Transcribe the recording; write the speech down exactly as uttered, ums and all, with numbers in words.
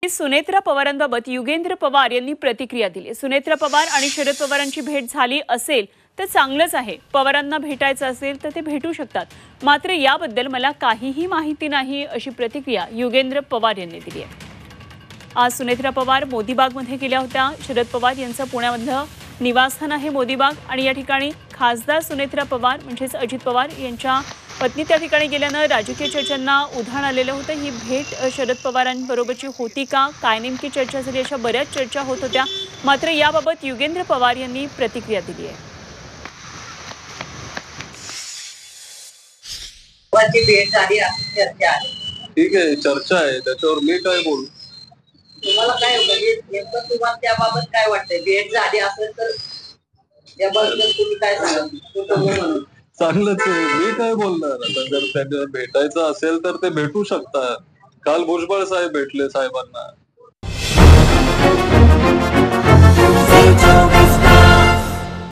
सुनेत्रा पवारांबाबत युगेंद्र पवार यांनी प्रतिक्रिया दिली। सुनेत्रा पवार आणि शरद पवारांची भेट झाली असेल तर चांगलंच आहे। पवारांना भेटायचं असेल तर ते भेटू शकतात, मात्र याबद्दल मला काहीही माहिती नाही, अशी प्रतिक्रिया युगेंद्र पवार यांनी दिली आहे। आज सुनेत्रा पवार मोदीबागमध्ये गेल्या होत्या। शरद पवार यांचं पुण्यामधलं निवासस्थान आहे मोदीबाग आणि या ठिकाणी खासदार सुनेत्रा पवार म्हणजेच अजित पवार यांच्या पत्नी त्या ठिकाणी गेल्यानं राजकीय चर्चांना उधाण आलेलं होतं। ही भेट शरद पवारांबरोबरची होती का, काय नेमकी चर्चा झाली, अशा बऱ्याच चर्चा होत होत्या, मात्र याबाबत युगेंद्र पवार यांनी प्रतिक्रिया दिली आहे। भेट झाली चर्चा आहे, ठीक आहे, चर्चा आहे, त्याच्यावर मी काय बोलू? तुम्हाला काय नेमकं तुम्हाला त्याबाबत काय वाटतंय? भेट झाली असेल तर त्याबद्दल तुम्ही काय सांगाल? चांगलंच आहे, मी काय बोलणार आता? जर त्यांना भेटायचं असेल तर ते भेटू शकतात। काल भुजबळ साहेब भेटले साहेबांना।